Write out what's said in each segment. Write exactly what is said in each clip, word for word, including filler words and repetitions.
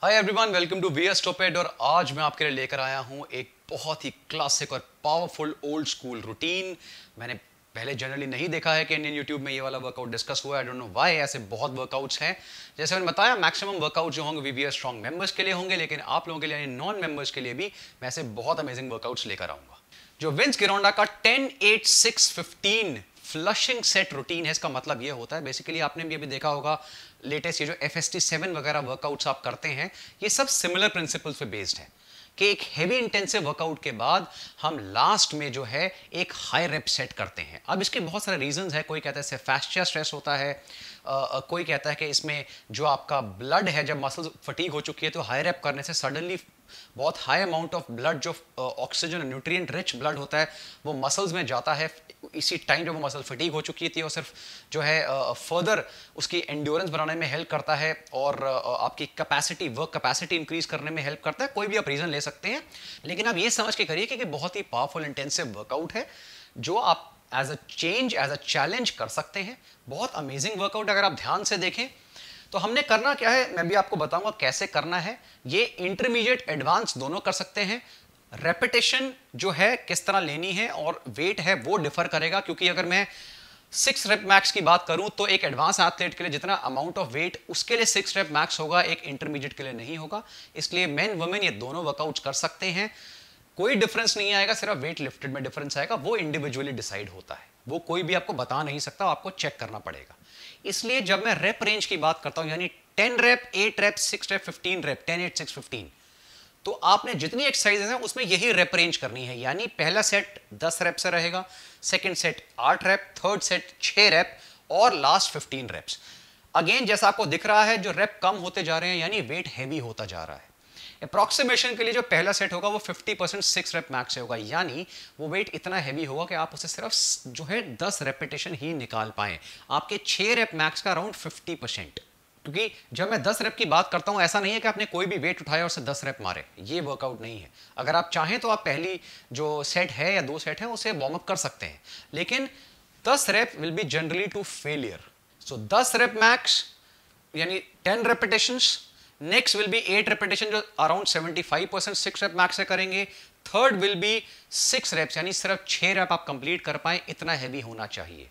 Hi everyone, welcome to VS topped. और आज मैं आपके लिए लेकर आया हूं एक बहुत ही क्लासिक और पावरफुल ओल्ड स्कूल रूटीन। मैंने पहले जनरली नहीं देखा है कि इंडियन यूट्यूब में ये वाला वर्कआउट डिस्कस हुआ है। आई डोंट नो व्हाई, ऐसे बहुत वर्कआउट्स हैं। जैसे मैंने बताया, मैक्सिमम वर्कआउट जो होंगे वीवीएस स्ट्रॉन्ग मेंबर्स के लिए होंगे, लेकिन आप लोगों के लिए यानी नॉन मेंबर्स के लिए भी मैं ऐसे बहुत अमेजिंग वर्कआउट्स लेकर आऊंगा। जो विंस गिरोंडा का ten eight six fifteen flushing set routine है, इसका मतलब ये होता है, बेसिकली आपने भी अभी देखा होगा लेटेस्ट ये जो एफ एस टी सेवन वगैरह वर्कआउट्स आप करते हैं, ये सब सिमिलर प्रिंसिपल्स पे बेस्ड है कि एक हेवी इंटेंसिव वर्कआउट के बाद हम लास्ट में जो है एक हाई रेप सेट करते हैं। अब इसके बहुत सारे रीजंस है। कोई कहता है इससे फैस्टिया स्ट्रेस होता है, आ, कोई कहता है कि इसमें जो आपका ब्लड है, जब मसल्स फटीग हो चुकी है तो हाई रेप करने से सडनली बहुत हाई अमाउंट ऑफ ब्लड, जो ऑक्सीजन न्यूट्रिएंट रिच ब्लड होता है, वो मसल्स में जाता है इसी टाइम जब वो मसल फटीग हो चुकी थी, और सिर्फ जो है फर्दर उसकी एंड्योरेंस बनाने में हेल्प करता है और आपकी कैपेसिटी, वर्क कैपेसिटी इंक्रीज करने में हेल्प करता है। कोई भी आप रीजन ले सकते हैं, लेकिन आप ये समझ के करिए कि बहुत ही पावरफुल इंटेंसिव वर्कआउट है जो आप as a change, as a challenge कर सकते हैं। बहुत अमेजिंग वर्कआउट। अगर आप ध्यान से देखें तो हमने करना क्या है, मैं भी आपको बताऊंगा कैसे करना है। ये इंटरमीडिएट एडवांस दोनों कर सकते हैं। रेपिटेशन जो है किस तरह लेनी है और वेट है वो डिफर करेगा, क्योंकि अगर मैं सिक्स रेप मैक्स की बात करूं तो एक एडवांस एथलीट के लिए जितना अमाउंट ऑफ वेट उसके लिए सिक्स रेप मैक्स होगा, एक इंटरमीडिएट के लिए नहीं होगा। इसलिए मेन वुमेन ये दोनों वर्कआउट्स कर सकते हैं। कोई डिफरेंस नहीं आएगा, सिर्फ वेट लिफ्टेड में डिफरेंस आएगा, वो इंडिविजुअली डिसाइड होता है, वो कोई भी आपको बता नहीं सकता, आपको चेक करना पड़ेगा। इसलिए जब मैं रेप रेंज की बात करता हूं, यानी ten rep, eight rep, six rep, fifteen rep, ten eight six fifteen, तो आपने जितनी एक्सरसाइजेज हैं उसमें यही रेप रेंज करनी है। यानी पहला सेट दस रेप से रहेगा, सेकंड सेट आठ रेप, थर्ड सेट छह रेप और लास्ट फिफ्टीन रेप्स। अगेन जैसा आपको दिख रहा है, जो रेप कम होते जा रहे हैं यानी वेट हैवी होता जा रहा है। अप्रॉक्सीमेशन के लिए जो पहला सेट होगा वो fifty percent six rep max से होगा, यानी वो वेट इतना हैवी होगा कि आप उसे सिर्फ जो है दस रेपिटेशन ही निकाल पाए। आपके छह रेप मैक्स का अराउंड फिफ्टी परसेंट। क्योंकि जब मैं दस रेप की बात करता हूं, ऐसा नहीं है कि आपने कोई भी वेट उठाया और उसे दस रेप मारे, ये वर्कआउट नहीं है। अगर आप चाहें तो आप पहली जो सेट है या दो सेट है उसे वार्म अप कर सकते हैं, लेकिन दस rep will be generally to failure. So दस रेप मैक्स यानी ten repetitions. Next will be eight repetition, जो around seventy five percent six rep max से करेंगे। Third will be six reps, यानी सिर्फ छह रेप आप कंप्लीट कर पाए, इतना हैवी होना चाहिए।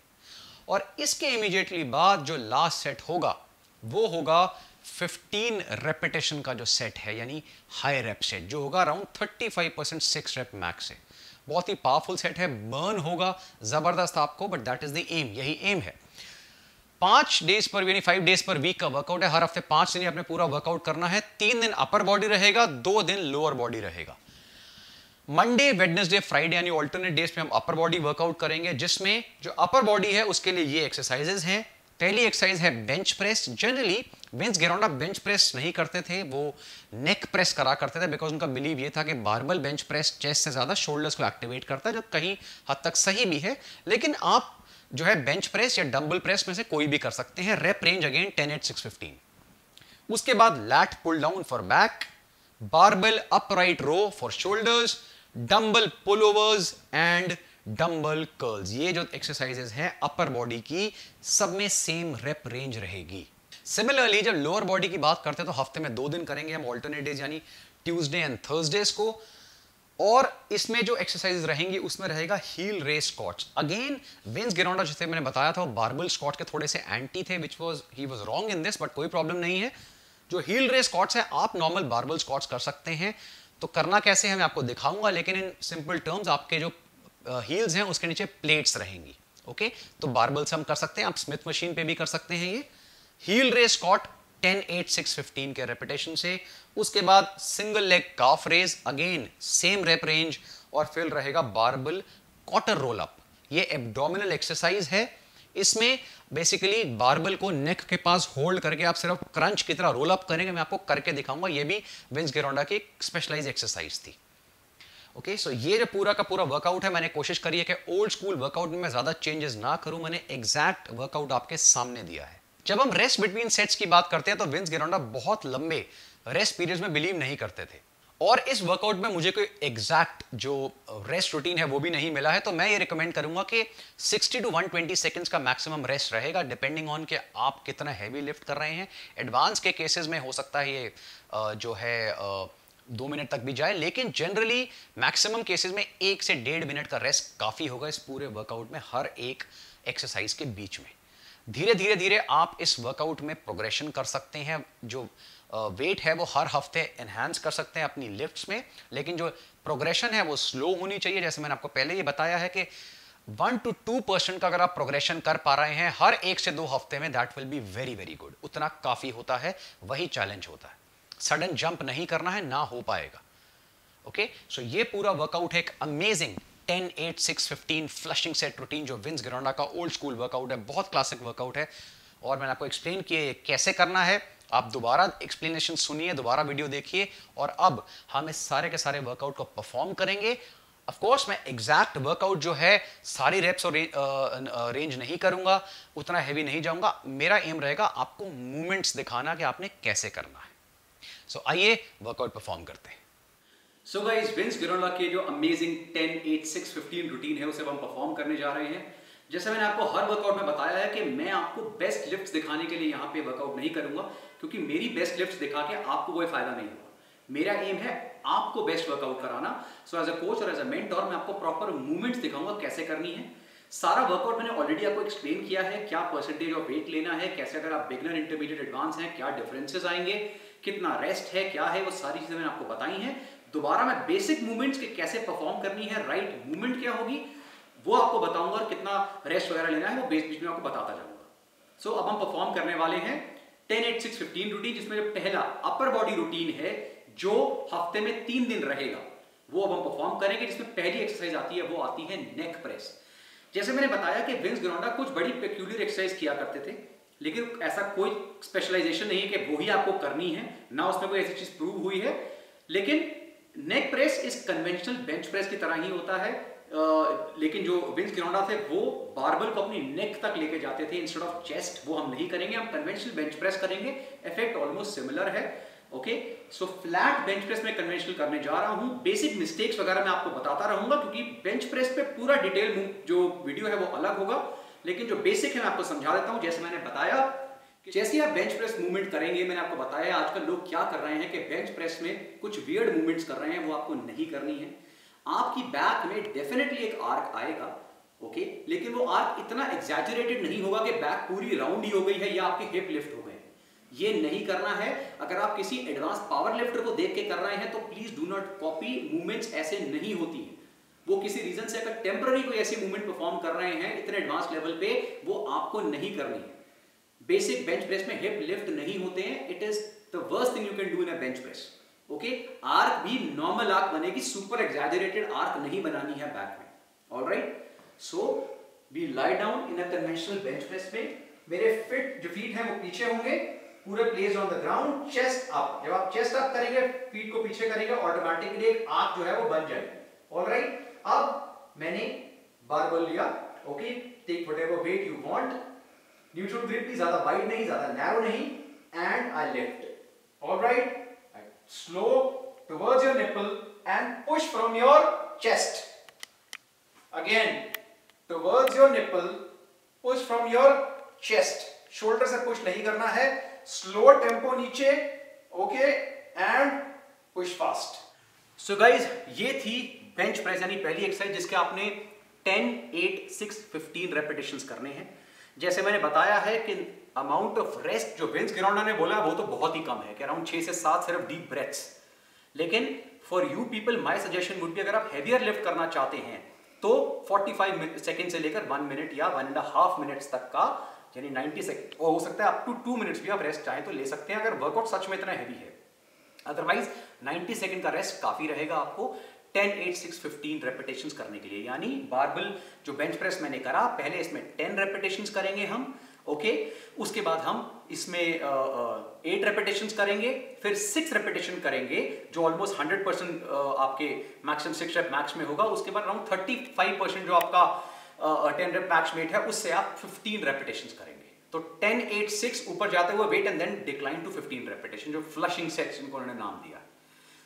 और इसके इमीडिएटली बाद जो लास्ट सेट होगा वो होगा फिफ्टीन रेपिटेशन का जो सेट है, यानी हाई रेप सेट, जो होगा around thirty five percent six rep max से। बहुत ही पावरफुल सेट है, बर्न होगा जबरदस्त आपको, but that is the aim, यही एम है। पांच डेज पर यानी फाइव डेज पर वीक का वर्कआउट है। हर हफ्ते पांच दिन आपने पूरा वर्कआउट करना है। तीन दिन अपर बॉडी रहेगा, दो दिन लोअर बॉडी रहेगा। मंडे, वेडनेसडे, फ्राइडे यानी ऑल्टरनेट डेज पे हम अपर बॉडी वर्कआउट करेंगे, जिसमें जो अपर बॉडी है उसके लिए ये एक्सरसाइजेज हैं। पहली एक्सरसाइज है bench press. Generally Vince Gironda bench press नहीं करते थे, वो नेक प्रेस करा करते थे, बिकॉज उनका बिलीव ये था कि बारबल बेंच प्रेस चेस्ट से ज्यादा शोल्डर्स को एक्टिवेट करता है, जो कहीं हद तक सही भी है। लेकिन आप जो है बेंच प्रेस या डंबल प्रेस में से कोई भी कर सकते हैं। Rep range again ten eight six fifteen. उसके बाद lat pull down for back, barbell upright row for shoulders, dumbbell pull overs and dumbbell curls. ये जो एक्सरसाइजेस हैं अपर बॉडी की, सब में सेम रेप रेंज रहेगी। सिमिलरली जब लोअर बॉडी की बात करते हैं तो हफ्ते में दो दिन करेंगे हम ऑल्टरनेट डेज, यानी ट्यूसडे एंड थर्सडेज को। और इसमें जो एक्सरसाइज रहेंगी उसमें रहेगा heel raise squats. Again Vince Gironda जिसे मैंने बताया था वो बारबल स्क्वाट के थोड़े से एंटी थे, which was he was wrong in this, but कोई प्रॉब्लम नहीं है। जो हील रेस स्क्वाट्स है आप नॉर्मल बारबल स्क्वाट्स कर सकते हैं। तो करना कैसे है मैं आपको दिखाऊंगा, लेकिन इन सिंपल टर्म्स आपके जो हील्स हैं उसके नीचे प्लेट्स रहेंगी। ओके, तो बारबल से हम कर सकते हैं, आप स्मिथ मशीन पे भी कर सकते हैं। ये heel raise squat ten eight six fifteen के रेपिटेशन से। उसके बाद single leg calf raise, again same rep range, और फिर रहेगा बारबल क्वार्टर रोल अप। ये एब्डोमिनल एक्सरसाइज है। इसमें बेसिकली बारबल को नेक के पास होल्ड करके आप सिर्फ क्रंच की तरह रोल अप करेंगे। मैं आपको करके दिखाऊंगा, ये भी विंस गिरोंडा की स्पेशलाइज एक्सरसाइज थी। ओके, सो ये जो पूरा का पूरा वर्कआउट है, मैंने कोशिश करी है कि ओल्ड स्कूल वर्कआउट में मैं ज्यादा चेंजेस ना करूं, मैंने एग्जैक्ट वर्कआउट आपके सामने दिया है। जब हम रेस्ट बिटवीन सेट्स की बात करते हैं तो विंस गिरोंडा बहुत लंबे रेस्ट पीरियड्स में बिलीव नहीं करते थे, और इस वर्कआउट में मुझे कोई एग्जैक्ट जो रेस्ट रूटीन है वो भी नहीं मिला है, तो मैं ये रिकमेंड करूंगा कि sixty to one twenty seconds का मैक्सिमम रेस्ट रहेगा, डिपेंडिंग ऑन कि आप कितना हैवी लिफ्ट कर रहे हैं। एडवांस के केसेस में हो सकता है ये जो है दो मिनट तक भी जाए, लेकिन जनरली मैक्सिमम केसेस में एक से डेढ़ मिनट का रेस्ट काफ़ी होगा इस पूरे वर्कआउट में, हर एक एक्सरसाइज के बीच में। धीरे धीरे धीरे आप इस वर्कआउट में प्रोग्रेशन कर सकते हैं। जो वेट uh, है वो हर हफ्ते एनहांस कर सकते हैं अपनी लिफ्ट्स में, लेकिन जो प्रोग्रेशन है वो स्लो होनी चाहिए। जैसे मैंने आपको पहले ये बताया है कि वन टू टू परसेंट का अगर आप प्रोग्रेशन कर पा रहे हैं हर एक से दो हफ्ते में, that will be very very good. उतना काफ़ी होता है, वही चैलेंज होता है। सडन जंप नहीं करना है, ना हो पाएगा। ओके, सो ये पूरा वर्कआउट है एक amazing ten eight six fifteen flushing set routine जो विंस गिरोंडा का ओल्ड स्कूल वर्कआउट है, बहुत क्लासिक वर्कआउट है। और मैंने आपको एक्सप्लेन किया कैसे करना है। आप दोबारा एक्सप्लेनेशन सुनिए, दोबारा वीडियो देखिए, और अब हम इस सारे के सारे वर्कआउट को परफॉर्म करेंगे। ऑफ कोर्स मैं एग्जैक्ट वर्कआउट जो है सारी रेप्स और रेंज नहीं करूंगा, उतना हैवी नहीं जाऊंगा। मेरा एम रहेगा आपको मूवमेंट्स दिखाना कि आपने कैसे करना है। सो so, आइए वर्कआउट परफॉर्म करते हैं। सो गाइस, विंस गिरोंडा के जो amazing ten eight six fifteen routine है उसे हम परफॉर्म करने जा रहे हैं। जैसे मैंने आपको हर वर्कआउट में बताया है कि मैं आपको बेस्ट लिफ्ट्स दिखाने के लिए यहाँ पे वर्कआउट नहीं करूंगा, क्योंकि मेरी बेस्ट लिफ्ट्स दिखा के आपको कोई फायदा नहीं होगा। मेरा एम है आपको बेस्ट वर्कआउट कराना। सो एज अ कोच और एज अ मेंटर मैं आपको प्रॉपर मूवमेंट्स दिखाऊंगा कैसे करनी है। सारा वर्कआउट मैंने ऑलरेडी आपको एक्सप्लेन किया है, क्या परसेंटेज ऑफ वेट लेना है, कैसे अगर आप बिगनर इंटरमीडिएट एडवांस हैं क्या डिफरेंसेस आएंगे, कितना रेस्ट है, क्या है, वो सारी चीजें मैंने आपको बताई हैं। दोबारा मैं बेसिक मूवमेंट्स के कैसे परफॉर्म करनी है, राइट मूवमेंट क्या होगी वो आपको बताऊंगा, और कितना रेस्ट वगैरह लेना है वो बीच बीच में आपको बताता जाऊंगा। सो so, अब हम परफॉर्म करने वाले हैं ten eight six fifteen routine, जिसमें जो पहला अपर बॉडी रूटीन है जो हफ्ते में तीन दिन रहेगा वो अब हम परफॉर्म करेंगे। जिसमें पहली एक्सरसाइज आती है वो आती है नेक प्रेस। जैसे मैंने बताया कि विंस गिरोंडा कुछ बड़ी पेक्यूलियर एक्सरसाइज किया करते थे, लेकिन ऐसा कोई स्पेशलाइजेशन नहीं है कि वही आपको करनी है, ना उसमें कोई ऐसी चीज प्रूव हुई है। लेकिन नेक प्रेस इस कन्वेंशनल बेंच प्रेस की तरह ही होता है, Uh, लेकिन जो विंस गिरोंडा थे वो बारबल को अपनी नेक तक लेके जाते थे इंस्टेड ऑफ चेस्ट। वो हम नहीं करेंगे, हम कन्वेंशनल बेंच प्रेस करेंगे। इफेक्ट ऑलमोस्ट सिमिलर है। Okay, so flat bench press में कन्वेंशनल करने जा रहा हूं। बेसिक मिस्टेक्स वगैरह मैं आपको बताता रहूंगा, क्योंकि बेंच प्रेस पे पूरा डिटेल जो वीडियो है वो अलग होगा, लेकिन जो बेसिक है मैं आपको समझा देता हूं। जैसे मैंने बताया कि जैसे आप बेंच प्रेस मूवमेंट करेंगे, मैंने आपको बताया आजकल लोग क्या कर रहे हैं कि बेंच प्रेस में कुछ वियर्ड मूवमेंट्स कर रहे हैं, वो आपको नहीं करनी है। आपकी बैक में डेफिनेटली एक आर्क आएगा, ओके, लेकिन वो आर्क इतना एग्जैजरेटेड नहीं होगा कि बैक पूरी राउंड ही हो गई है या आपके हिप लिफ्ट हो गए। ये नहीं करना है। अगर आप किसी एडवांस पावर लिफ्टर को देख के कर रहे हैं तो please do not copy. Movements ऐसे नहीं होती है। वो किसी रीजन से अगर टेम्पररी कोई ऐसी मूवमेंट परफॉर्म कर रहे हैं इतने एडवांस लेवल पे, वो आपको नहीं करनी है। बेसिक बेंच प्रेस में हिप लिफ्ट नहीं होते हैं। It is the worst thing you can do in a bench press. Okay, arch भी नॉर्मल आर्क बनेगी, सुपर एग्जैजरेटेड आर्क नहीं बनानी है बैक में। Alright, so we lie down in a conventional bench press में। मेरे फिट जो feet हैं वो पीछे होंगे, पूरे placed on the ground, chest up. जब आप चेस्ट अप करेंगे, फीट को पीछे करेंगे, ऑटोमेटिकली एक आर्क जो है वो बन जाएगी। ऑलराइट, अब मैंने बारबल लिया। Okay, take whatever weight you want. Neutral grip भी ज्यादा वाइड नहीं, ज्यादा नैरो नहीं, and I lift. Alright, slow towards your nipple and push from your chest. Again, towards your nipple, push from your chest. Shoulder से push नहीं करना है, slow tempo नीचे, okay, and push fast. So guys, ये थी bench press यानी पहली exercise जिसके आपने ten eight six fifteen repetitions करने हैं। जैसे मैंने बताया है कि अमाउंट ऑफ रेस्ट जो विंस गिरोंडा ने बोला वो तो बहुत ही कम है कि अराउंड छह से सात सिर्फ डीप ब्रेथ्स। लेकिन for you people my suggestion would be, अगर आप हेवियर लिफ्ट करना चाहते हैं तो पैंतालीस सेकंड से लेकर वन मिनट या वन एंड हाफ मिनट्स तक का, यानी नब्बे सेकंड, और हो सकता है अप टू टू मिनट्स भी आप रेस्ट चाहें तो ले सकते हैं अगर वर्कआउट सच में इतना हैवी है। अदरवाइज नब्बे सेकंड का रेस्ट काफी रहेगा आपको ten eight six fifteen repetitions करने के लिए। यानी बारबल जो बेंच प्रेस मैंने करा, पहले इसमें टेन रेपिटेशंस करेंगे हम, ओके okay? उसके बाद हम इसमें एट रेपिटेशंस करेंगे, फिर सिक्स रेपिटेशन करेंगे जो ऑलमोस्ट हंड्रेड परसेंट आपके मैक्सिमम सिक्स रेप मैक्स में होगा। उसके बाद अराउंड थर्टी फाइव परसेंट जो आपका टेन रेप मैक्स वेट है उससे आप फिफ्टीन रेपिटेशंस करेंगे। तो टेन एट सिक्स ऊपर जाते हुए weight and then decline to fifteen repetition, जो फ्लशिंग सेट्स इनको उन्होंने नाम दिया।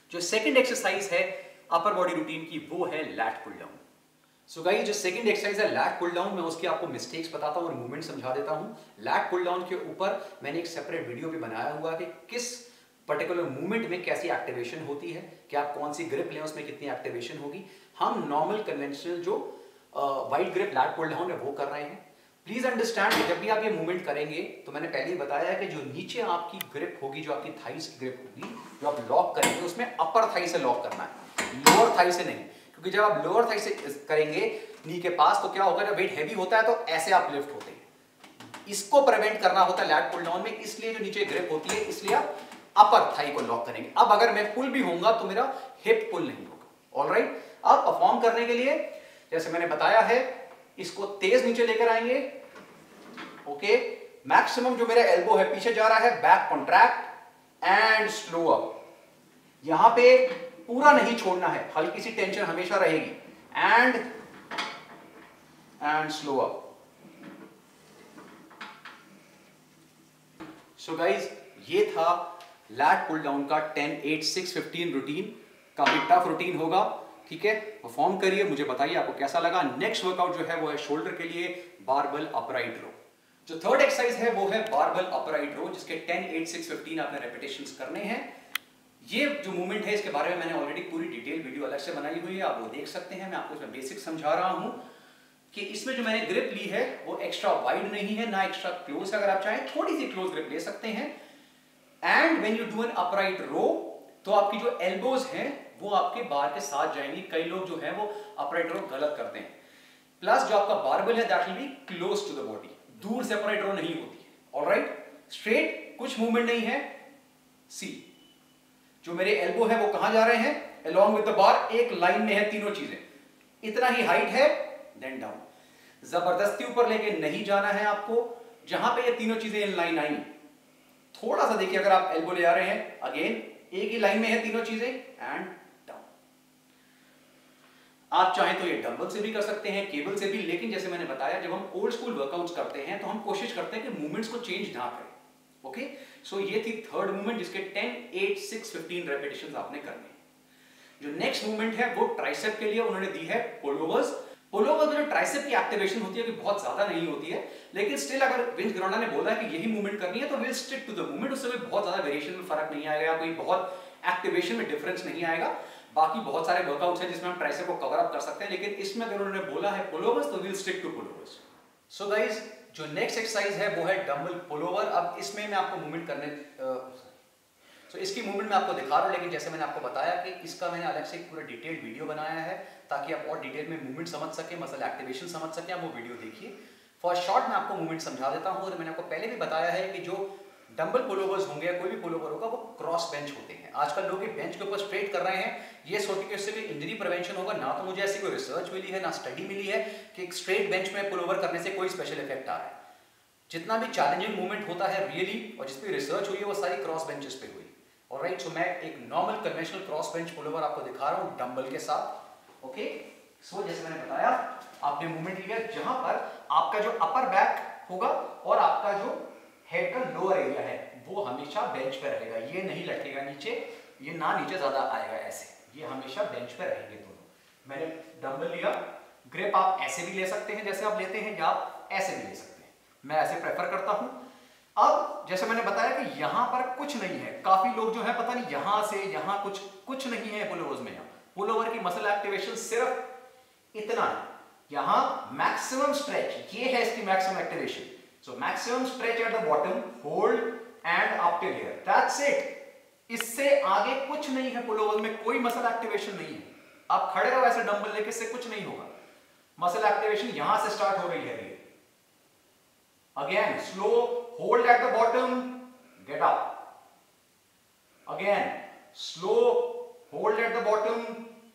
जो सेकंड एक्सरसाइज है अपर बॉडी रूटीन की वो है lat pull down. So guys जो सेकंड एक्सरसाइज है लैट पुल डाउन, मैं उसकी आपको मिस्टेक्स बताता हूं और मूवमेंट समझा देता हूं। लैट पुल डाउन के ऊपर मैंने एक सेपरेट वीडियो भी बनाया हुआ है कि किस पर्टिकुलर मूवमेंट में कैसी एक्टिवेशन होती है, कि आप कौन सी ग्रिप लें उसमें कितनी एक्टिवेशन होगी। हम नॉर्मल कन्वेंशनल जो wide grip lat pull down है वो कर रहे हैं। प्लीज अंडरस्टैंड कि जब भी आप ये मूवमेंट करेंगे तो मैंने पहले ही बताया है कि जो नीचे आपकी ग्रिप होगी, जो आपकी थाइस की ग्रिप होगी, जो आप लॉक करेंगे उसमें अपर थाई से लॉक करना है, लोअर थाई से नहीं। क्योंकि जब आप लोअर थाई से करेंगे नी के पास तो क्या होगा, जब वेट हैवी होता है तो ऐसे आप लिफ्ट होते हैं। इसको प्रिवेंट करना होता है लैट पुल डाउन में, इसलिए जो नीचे ग्रिप होती है इसलिए आप अपर थाई को लॉक करेंगे। अब अगर मैं पुल भी होऊंगा तो मेरा हिप पुल नहीं होगा। ऑलराइट, अब परफॉर्म करने के लिए जैसे मैंने बताया है, इसको तेज नीचे लेकर आएंगे। ओके, मैक्सिमम जो मेरा एल्बो है पीछे जा रहा है, back contract and slow up. यहां पे पूरा नहीं छोड़ना है, हल्की सी टेंशन हमेशा रहेगी। And and slow up. So guys ये था लैट पुल डाउन का ten eight six fifteen routine. काफी टफ रूटीन होगा, ठीक है। परफॉर्म करिए, मुझे बताइए आपको कैसा लगा। नेक्स्ट वर्कआउट जो है वो है शोल्डर के लिए बारबल अपराइट रो। जो थर्ड एक्सरसाइज है वो है बारबल अपराइट रो, जिसके टेन एट सिक्स फिफ्टीन आपने रेपिटेशंस करने हैं। ये जो मूवमेंट है इसके बारे में मैंने ऑलरेडी पूरी डिटेल वीडियो अलग से बनाई हुई है, आप वो देख सकते हैं। मैं आपको इसमें बेसिक समझा रहा हूं कि इसमें जो मैंने ग्रिप ली है वो एक्स्ट्रा वाइड नहीं है ना एक्स्ट्रा क्लोज। अगर आप चाहें थोड़ी सी क्लोज ग्रिप ले सकते हैं। And when you do an upright row तो आपकी जो एल्बोज हैं वो आपके बार के साथ जाएंगी। कई लोग जो है वो अपराइट रो गलत करते हैं। प्लस जो आपका बारबल है that will be close to the body, दूर से अपराइट रो नहीं होती है। ऑलराइट, स्ट्रेट कुछ मूवमेंट नहीं है। सी जो मेरे एल्बो है वो कहां जा रहे हैं, अलोंग विद द बार, एक लाइन में है तीनों चीजें। इतना ही हाइट है, देन डाउन। जबरदस्ती ऊपर लेके नहीं जाना है आपको। जहां पे ये तीनों चीजें इन लाइन आई, थोड़ा सा देखिए, अगर आप एल्बो ले आ रहे हैं, अगेन एक ही लाइन में है तीनों चीजें, एंड डाउन। आप चाहें तो ये डंबल से भी कर सकते हैं, केबल से भी, लेकिन जैसे मैंने बताया जब हम ओल्ड स्कूल वर्कआउट्स करते हैं तो हम कोशिश करते हैं कि मूवमेंट्स को चेंज ना करें। ओके, सो ये थी थर्ड मूवमेंट जिसके ten eight six fifteen repetitions आपने करने हैं। जो नेक्स्ट मूवमेंट है वो ट्राइसेप के लिए उन्होंने दी है पुलोवर्स। पुलोवर्स में जो ट्राइसेप की एक्टिवेशन होती है कि बहुत ज्यादा नहीं होती है, लेकिन स्टिल अगर विंस गिरोना ने बोला है कि यही मूवमेंट करनी है तो will stick to the movement. उससे कोई बहुत ज्यादा वेरिएशन में फर्क नहीं आएगा, कोई बहुत एक्टिवेशन में डिफरेंस नहीं आएगा। बाकी बहुत सारे वर्कआउट्स हैं जिसमें हम ट्राइसेप को कवर अप कर सकते हैं, लेकिन इसमें अगर उन्होंने बोला है पुलोवर्स तो will stick to pullovers. So guys जो नेक्स्ट एक्सरसाइज है वो है डंबल पुलोवर। अब इसमें मैं आपको मूवमेंट करने सो so, इसकी मूवमेंट मैं आपको दिखा रहा हूं, लेकिन जैसे मैंने आपको बताया कि इसका मैंने अलग से एक पूरा डिटेल्ड वीडियो बनाया है ताकि आप और डिटेल में मूवमेंट समझ सकें, मसल एक्टिवेशन समझ सकें। आप वो वीडियो देखिए। फॉर शॉर्ट मैं आपको मूवमेंट समझा देता हूं। और मैंने आपको पहले भी बताया है कि जो डंबल पुलोवर्स होंगे, कोई भी पुलोवर होगा, वो क्रॉस बेंच होते हैं। आजकल लोग बेंच के ऊपर स्ट्रेट कर रहे हैं, ये सोच के उससे कोई इंजरी प्रिवेंशन होगा। ना तो मुझे ऐसी कोई रिसर्च मिली है, ना स्टडी मिली है कि एक स्ट्रेट बेंच में पुलोवर करने से कोई स्पेशल इफेक्ट आ रहा है। जितना भी चैलेंजिंग मूवमेंट होता है रियली, और जिस पे रिसर्च हुई है वो सारी क्रॉस बेंचेस पे हुई। ऑलराइट, सो मैं एक normal conventional cross bench pullover आपको दिखा रहा हूं डंबल के साथ। ओके, सो जैसे मैंने बताया, आपने मूवमेंट लिया जहां पर आपका जो अपर बैक होगा और आपका जो हेड का लोअर एरिया है वो हमेशा बेंच पे रहेगा। ये नहीं लटकेगा नीचे, ये ना नीचे ज्यादा आएगा ऐसे, ये हमेशा बेंच पे रहेंगे दोनों। मैंने डंबल लिया, ग्रिप आप ऐसे भी ले सकते हैं जैसे आप लेते हैं, या आप ऐसे भी ले सकते हैं। मैं ऐसे प्रेफर करता हूं। अब जैसे मैंने बताया कि यहां पर कुछ नहीं है। काफी लोग जो है पता नहीं यहां से यहां कुछ कुछ नहीं है पुलोवर्स में। पुलोवर की मसल एक्टिवेशन सिर्फ इतना है। यहां मैक्सिमम स्ट्रेच, ये है इसकी maximum activation. So maximum stretch at the bottom, hold and up till here, that's it. इससे आगे कुछ नहीं है पुलोवर में, कोई मसल एक्टिवेशन नहीं है। आप खड़े रहो ऐसे डंबल लेके, इससे कुछ नहीं होगा। मसल एक्टिवेशन यहां से स्टार्ट हो रही है। Again slow, hold at the bottom, get up. Again, slow, hold at the bottom,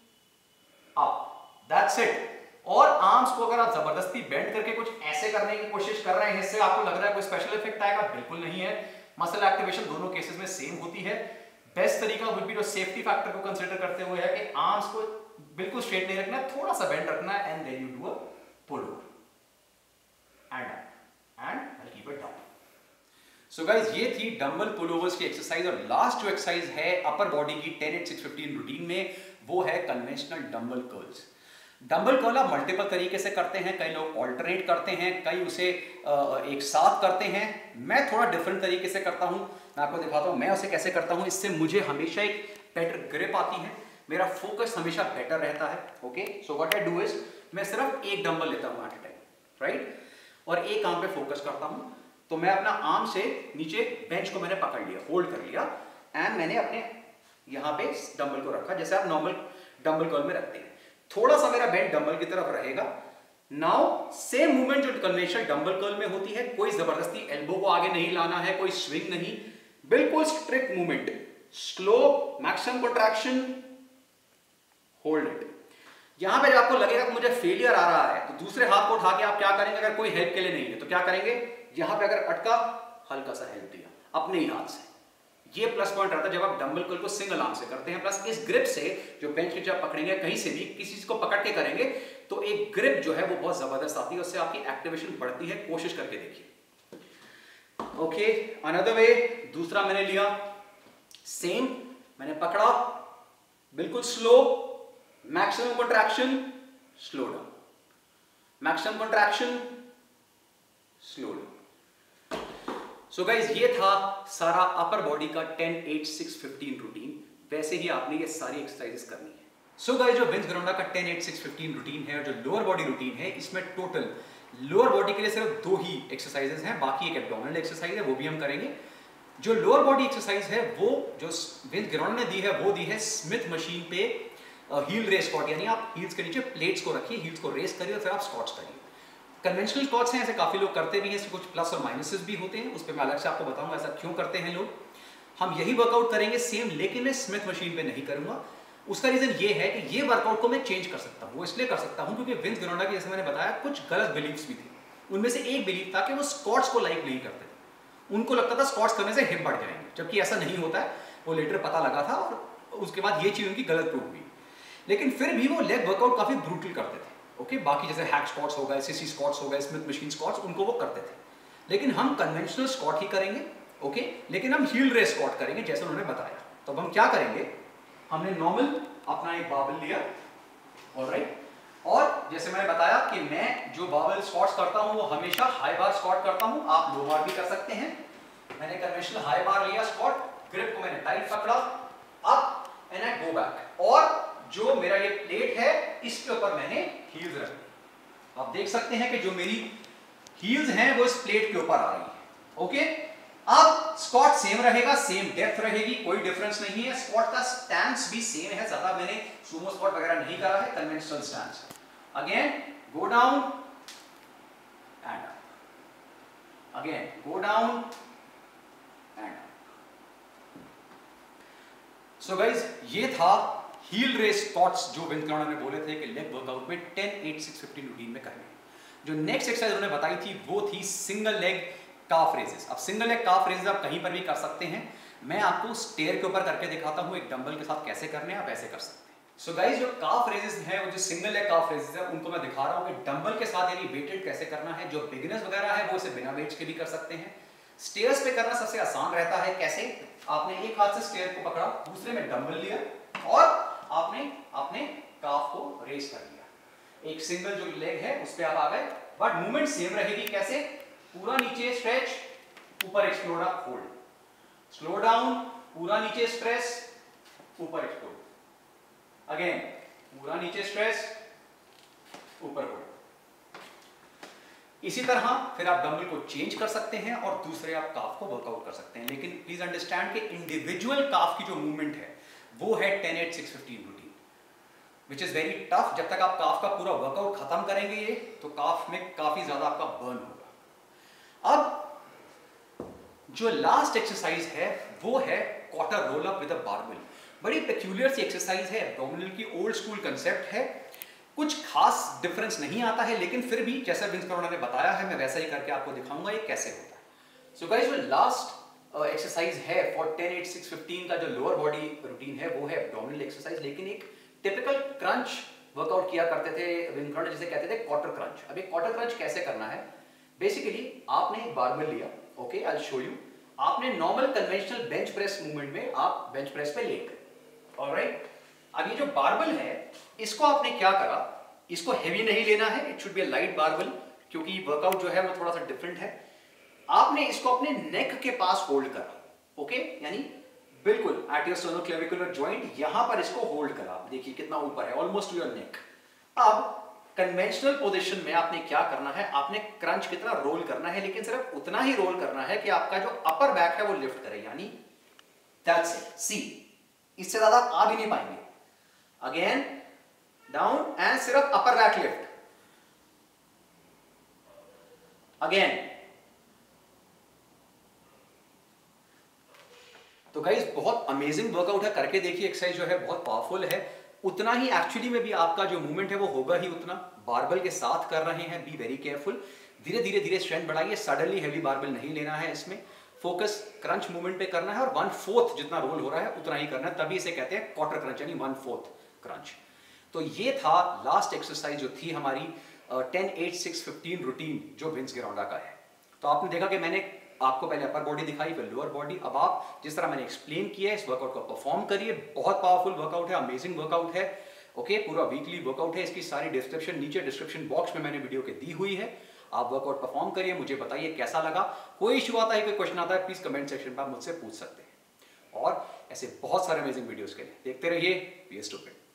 up. That's it. और आर्म्स को अगर आप जबरदस्ती बेंड करके कुछ ऐसे करने की कोशिश कर रहे हैं, इससे आपको लग रहा है कोई स्पेशल इफेक्ट आएगा, बिल्कुल नहीं है। मसल एक्टिवेशन दोनों केसेस में सेम होती है। बेस्ट तरीका वुड बी जो सेफ्टी फैक्टर को कंसीडर करते हुए है कि आर्म्स को बिल्कुल स्ट्रेट नहीं रखना है, थोड़ा सा बेंड रखना है, and then you do a pullover and and I keep it down. So guys ये थी डंबल पुलोवर्स की एक्सरसाइज और लास्ट जो एक्सरसाइज है अपर बॉडी की ten eight six fifteen routine में वो है conventional dumbbell curls. Dumbbell curl आप मल्टीपल तरीके से करते हैं, कई लोग ऑल्टरनेट करते हैं, कई उसे एक साथ करते हैं। मैं थोड़ा डिफरेंट तरीके से करता हूं, मैं आपको दिखाता हूं मैं उसे कैसे करता हूं। इससे मुझे हमेशा एक बेटर ग्रिप आती है, मेरा फोकस हमेशा बेटर रहता है। Okay, so what I do is मैं सिर्फ एक डंबल लेता हूं एट अ टाइम, राइट, और एक आर्म पे फोकस करता हूं। तो मैं अपना आर्म से नीचे बेंच को मैंने पकड़ लिया, होल्ड कर लिया, एंड मैंने अपने यहां पे डंबल को रखा जैसे आप नॉर्मल डंबल कर्ल में रखते हैं। थोड़ा सा मेरा बेंड डंबल की तरफ रहेगा। नाउ सेम मूवमेंट जो कन्वेंशनल डंबल कर्ल में होती है, कोई जबरदस्ती एल्बो को आगे नहीं लाना है, कोई स्विंग नहीं, बिल्कुल strict movement, slow maximum contraction, hold it. यहां पे जब आपको लगेगा कि मुझे फेलियर आ रहा है तो दूसरे हाथ को उठा के आप क्या करेंगे, अगर कोई हेल्प के लिए नहीं है तो क्या करेंगे, यहां पे अगर अटका हल्का सा हेल्प दिया अपने ही हाथ से। ये प्लस पॉइंट रहता है जब आप डंबल कर्ल को सिंगल आर्म से करते हैं। प्लस इस ग्रिप से जो बेंच के जब पकड़ेंगे कहीं से भी किसी चीज को पकड़ के करेंगे तो एक ग्रिप जो है वो बहुत जबरदस्त आती है, उससे आपकी एक्टिवेशन बढ़ती है। कोशिश करके देखिए। ओके, अनदर वे, दूसरा मैंने लिया, सेम मैंने पकड़ा, बिल्कुल slow, maximum contraction, slow down, maximum contraction, slow down. So guys ये था सारा अपर बॉडी का ten eight six fifteen routine. वैसे ही आपने ये सारी एक्सरसाइजेस करनी है। सो गाइज जो विंस गिरोंडा का ten eight six fifteen routine है और जो लोअर बॉडी रूटीन है, इसमें टोटल लोअर बॉडी के लिए सिर्फ दो ही एक्सरसाइजेस हैं, बाकी एक एब्डोमिनल एक्सरसाइज है वो भी हम करेंगे। जो लोअर बॉडी एक्सरसाइज है वो जो विंस गिरोंडा ने दी है वो दी है स्मिथ मशीन पे हील रेस स्क्वाट, यानी आप हील्स के नीचे प्लेट्स को रखिए, हील्स को रेस करिए और फिर आप स्क्वाट्स करिए। कन्वेंशनल स्क्वाट्स हैं, ऐसे काफी लोग करते भी हैं, इसमें कुछ प्लस और माइनसेस भी होते हैं, उस पर मैं अलग से आपको बताऊंगा ऐसा क्यों करते हैं लोग। हम यही वर्कआउट करेंगे सेम, लेकिन मैं स्मिथ मशीन पे नहीं करूंगा। उसका रीजन ये है कि ये वर्कआउट को मैं चेंज कर सकता हूं। वो इसलिए कर सकता हूं क्योंकि विंस गिरोंडा की, जैसे मैंने बताया, कुछ गलत बिलीव्स भी थे। उनमें से एक बिलीव था कि वो स्क्वाट्स को लाइक नहीं करते थे, उनको लगता था स्क्वाट्स करने से हिप बढ़ जाएंगे, जबकि ऐसा नहीं होता है। वो लेटर पता लगा था और उसके बाद ये चीज उनकी गलत प्रूव हुई। लेकिन फिर भी वो लेग वर्कआउट काफी ब्रूटल करते थे। ओके, बाकी जैसे हैक स्क्वाट्स हो गए, सीसी स्क्वाट्स हो गए, स्मिथ मशीन स्क्वाट्स, उनको वो करते थे। लेकिन हम कन्वेंशनल स्क्वाट ही करेंगे। ओके, लेकिन हम हील रेस स्क्वाट करेंगे जैसे उन्होंने बताया। तो अब हम क्या करेंगे, हमने नॉर्मल अपना एक बाबल लिया, ऑलराइट, और जैसे मैंने बताया कि मैं जो बाबल स्क्वाट्स करता हूं वो हमेशा हाई बार स्क्वाट करता हूं, आप लो बार भी कर सकते हैं। मैंने कन्वेंशनल हाई बार लिया स्क्वाट, ग्रिप को मैंने टाइट पकड़ा, up and I go back, और जो मेरा ये प्लेट है इसके ऊपर मैंने हील्स रखी। आप देख सकते हैं कि जो मेरी हील्स हैं वो इस प्लेट के ऊपर आ रही है। ओके, अब स्क्वाट सेम रहेगा, सेम डेप्थ रहेगी, कोई डिफरेंस नहीं है। स्क्वाट का स्टैंस भी सेम है, ज्यादा मैंने सुमो स्क्वाट वगैरह नहीं करा है, conventional stance. Again go down and up, again go down and up. So guys ये था हील रेस स्क्वाट्स जो विंस गिरोंडा ने बोले थे कि लेग वर्कआउट में ten eight six fifteen routine में करने। जो नेक्स्ट एक्सरसाइज उन्होंने बताई थी वो थी सिंगल लेग काफ रेजेस। अब सिंगल लेग काफ रेजेस आप कहीं पर भी कर सकते हैं, मैं आपको स्टेयर के ऊपर करके दिखाता हूं, एक डंबल के साथ कैसे करने हैं, आप ऐसे कर सकते हैं। सो गाइस जो काफ रेजेस हैं, वो जो सिंगल लेग काफ रेजेस है, उनको मैं दिखा रहा हूं कि डंबल के साथ यानी वेटेड कैसे करना है। जो बिगिनर्स वगैरह है वो इसे बिना वेट्स के भी कर सकते हैं। स्टेयर्स पे करना सबसे आसान रहता है। कैसे, आपने एक हाथ से स्टेयर को पकड़ा, दूसरे में डंबल लिया और आपने अपने काफ को रेस कर लिया। एक सिंगल जो लेग है उस पे आप आ गए, बट मूवमेंट सेम रहेगी। कैसे, पूरा नीचे स्ट्रेच, ऊपर explode up, hold, slow down, पूरा नीचे स्ट्रेस, ऊपर एक्सप्लोड, अगेन पूरा नीचे स्ट्रेस, ऊपर होल्ड। इसी तरह फिर आप डंबल को चेंज कर सकते हैं और दूसरे आप काफ को वर्कआउट कर सकते हैं। लेकिन प्लीज अंडरस्टैंड कि इंडिविजुअल काफ की जो मूवमेंट है वो है ten eight six fifteen routine, which is very tough. जब तक आप काफ का पूरा वर्कआउट खत्म करेंगे ये, तो काफ में काफी ज्यादा आपका बर्न होगा। अब जो लास्ट एक्सरसाइज है वो है quarter roll up with a barbell. बड़ी पेक्यूलियर सी एक्सरसाइज है, एब्डोमिनल की ओल्ड स्कूल कंसेप्ट है, कुछ खास डिफरेंस नहीं आता है, लेकिन फिर भी जैसा विंस गिरोंडा ने बताया है मैं वैसा ही करके आपको दिखाऊंगा ये कैसे होता है। सो गाइस जो लास्ट एक्सरसाइज uh, है for ten eight six fifteen का जो लोअर बॉडी रूटीन है वो है एब्डोमिनल एक्सरसाइज, लेकिन एक टिपिकल क्रंच वर्कआउट किया करते थे विंस गिरोंडा, जिसे कहते थे क्वार्टर क्रंच। अब एक क्वार्टर क्रंच कैसे करना है, बेसिकली आपने एक बारबेल लिया, okay I will show you, आपने normal conventional bench press movement में आप बेंच प्रेस पे लेट गए। ऑलराइट, अब ये जो बारबल है इसको आपने क्या करा, इसको हेवी नहीं लेना है, it should be a light barbell, क्योंकि वर्कआउट जो है वो थोड़ा सा डिफरेंट है। आपने इसको अपने नेक के पास होल्ड करा, ओके, यानी बिल्कुल एट योर स्टर्नोक्लेविकुलर जॉइंट, यहां पर इसको होल्ड करा। आप देखिए कितना ऊपर है, ऑलमोस्ट योर नेक। अब कन्वेंशनल पोजीशन में आपने क्या करना है, आपने क्रंच की तरह रोल करना है, लेकिन सिर्फ उतना ही रोल करना है कि आपका जो अपर बैक है वो लिफ्ट करे, यानी दैट्स इट, सी, इससे ज्यादा आप आ भी नहीं पाएंगे। अगेन डाउन एंड सिर्फ अपर बैक लिफ्ट, अगेन। तो गाइस बहुत अमेजिंग वर्कआउट है, करके देखिए। एक्सरसाइज जो है बहुत पावरफुल है, उतना ही एक्चुअली में भी आपका जो मूवमेंट है वो होगा ही उतना। बारबल के साथ कर रहे हैं, बी वेरी केयरफुल, धीरे धीरे धीरे स्ट्रेंथ बढ़ाइए, सडनली हेवी बारबल नहीं लेना है, इसमें फोकस क्रंच मूवमेंट पे करना है और वन फोर्थ जितना रोल हो रहा है उतना ही करना है, तभी इसे कहते हैं क्वार्टर क्रंच, यानी वन फोर्थ क्रंच। तो ये था लास्ट एक्सरसाइज जो थी हमारी ten eight six fifteen routine जो विंस गिरोंडा का है। तो आपने देखा कि मैंने आपको पहले अपर बॉडी दिखाई, फिर लोअर बॉडी। अब आप जिस तरह मैंने एक्सप्लेन किया है इस वर्कआउट को परफॉर्म करिए, बहुत पावरफुल वर्कआउट है, अमेजिंग वर्कआउट है, ओके okay, पूरा वीकली वर्कआउट है। इसकी सारी डिस्क्रिप्शन नीचे डिस्क्रिप्शन बॉक्स में मैंने वीडियो के दी हुई है। आप वर्कआउट परफॉर्म करिए, मुझे बताइए कैसा लगा। कोई इशू आता है, कोई क्वेश्चन आता है, प्लीज कमेंट सेक्शन पर आप मुझसे पूछ सकते हैं। और ऐसे बहुत सारे अमेजिंग वीडियोस के लिए देखते रहिए बी स्टूपिड।